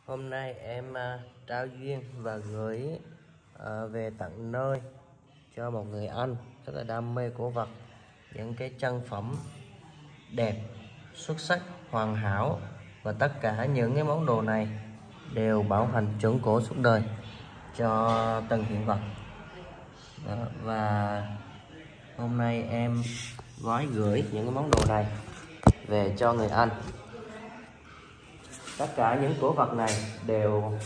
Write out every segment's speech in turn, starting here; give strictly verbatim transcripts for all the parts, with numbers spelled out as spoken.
Hôm nay em à, trao duyên và gửi à, về tận nơi cho một người anh rất là đam mê cổ vật, những cái chân phẩm đẹp, xuất sắc, hoàn hảo, và tất cả những cái món đồ này đều bảo hành chuẩn cổ suốt đời cho từng hiện vật. Đó, và hôm nay em gói gửi những cái món đồ này về cho người anh. Tất cả những cổ vật này đều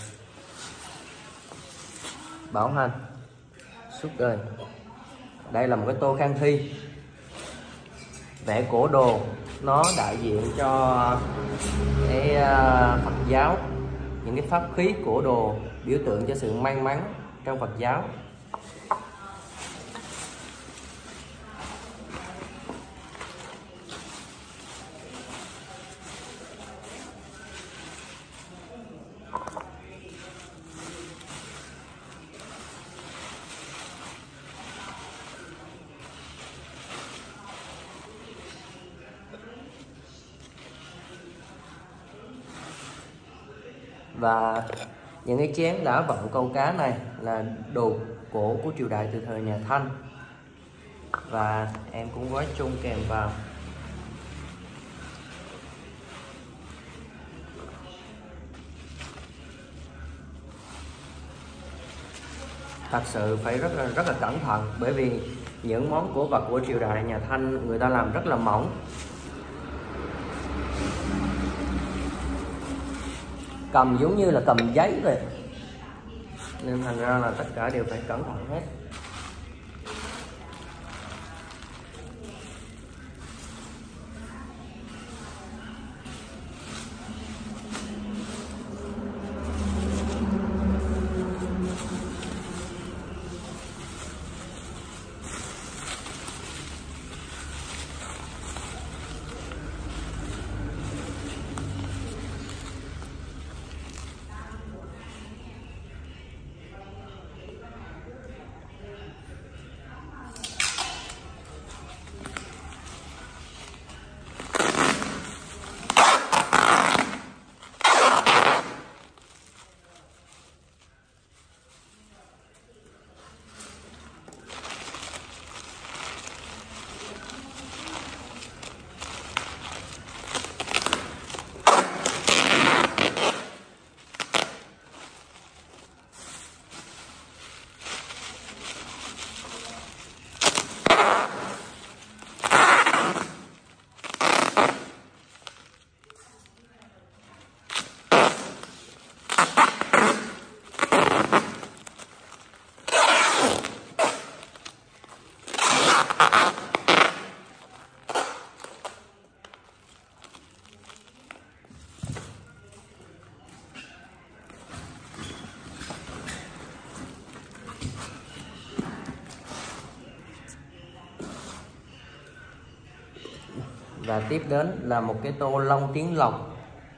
bảo hành suốt đời. Đây là một cái tô khang thi, vẽ cổ đồ, nó đại diện cho cái Phật giáo, những cái pháp khí cổ đồ biểu tượng cho sự may mắn trong Phật giáo. Và những cái chén đã vặn câu cá này là đồ cổ của triều đại từ thời nhà Thanh, và em cũng gói chung kèm vào. Thật sự phải rất là rất là cẩn thận, bởi vì những món cổ vật của triều đại nhà Thanh người ta làm rất là mỏng, cầm giống như là cầm giấy vậy, nên thành ra là tất cả đều phải cẩn thận hết. Và tiếp đến là một cái tô long tiếng lộc,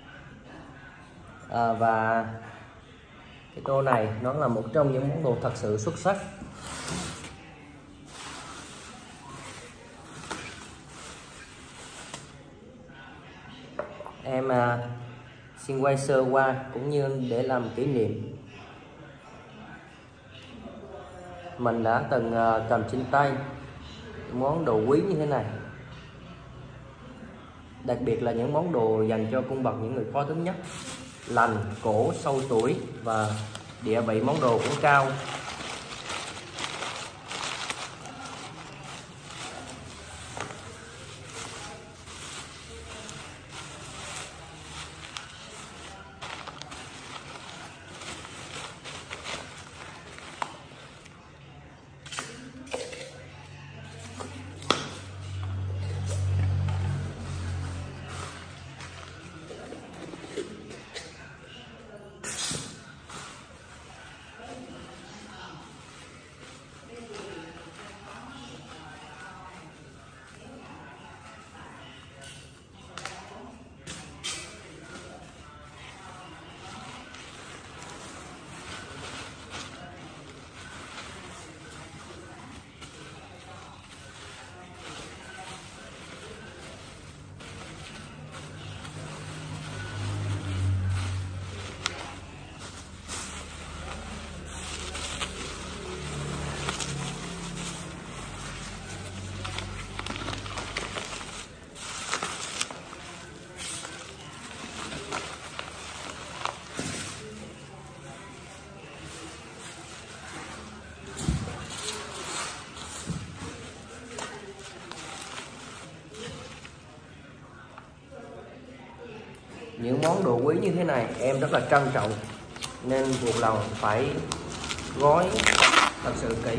à, và cái tô này nó là một trong những món đồ thật sự xuất sắc. Em à, xin quay sơ qua cũng như để làm kỷ niệm. Mình đã từng à, cầm trên tay món đồ quý như thế này, đặc biệt là những món đồ dành cho cung bậc những người khó tính nhất, lành, cổ, sâu tuổi, và địa vị món đồ cũng cao. những món đồ quý như thế này em rất là trân trọng, nên buộc lòng phải gói thật sự kỹ.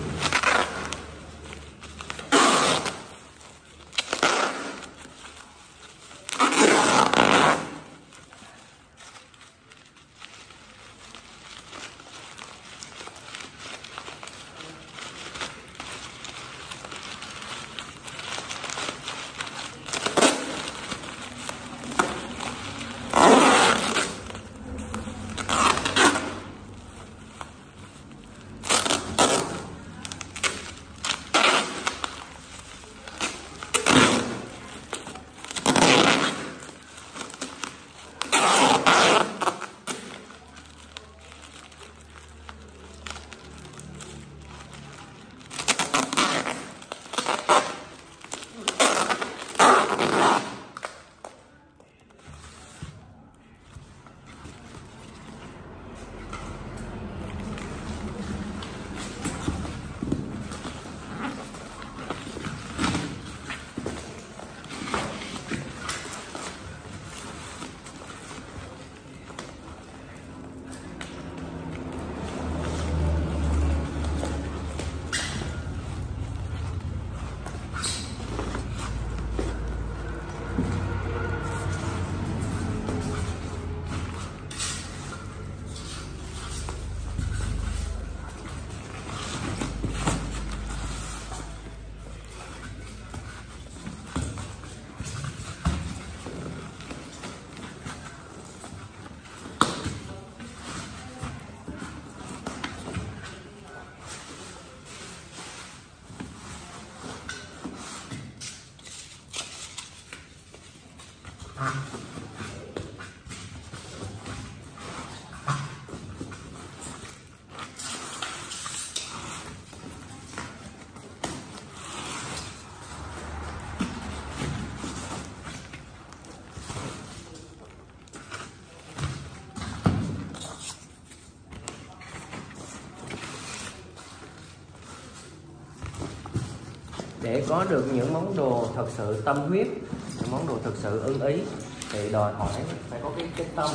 Để có được những món đồ thật sự tâm huyết, những món đồ thật sự ưng ý thì đòi hỏi phải có cái cái tâm.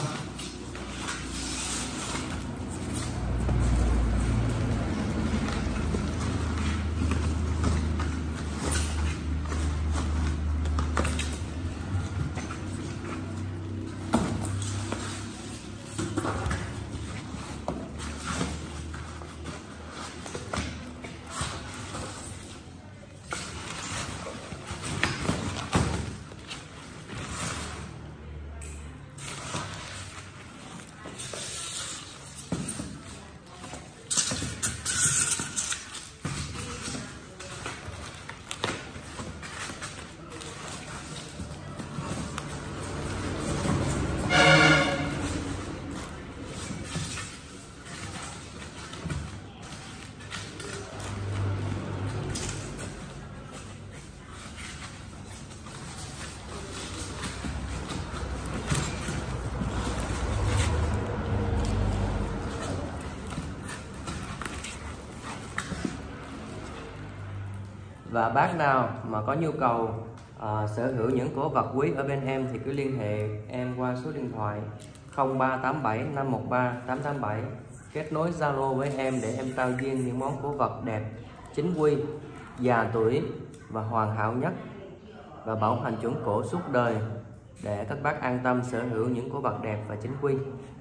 Và bác nào mà có nhu cầu uh, sở hữu những cổ vật quý ở bên em thì cứ liên hệ em qua số điện thoại không ba tám bảy năm một ba tám tám bảy, kết nối Zalo với em để em trao duyên những món cổ vật đẹp, chính quy, già tuổi và hoàn hảo nhất, và bảo hành chuẩn cổ suốt đời để các bác an tâm sở hữu những cổ vật đẹp và chính quy.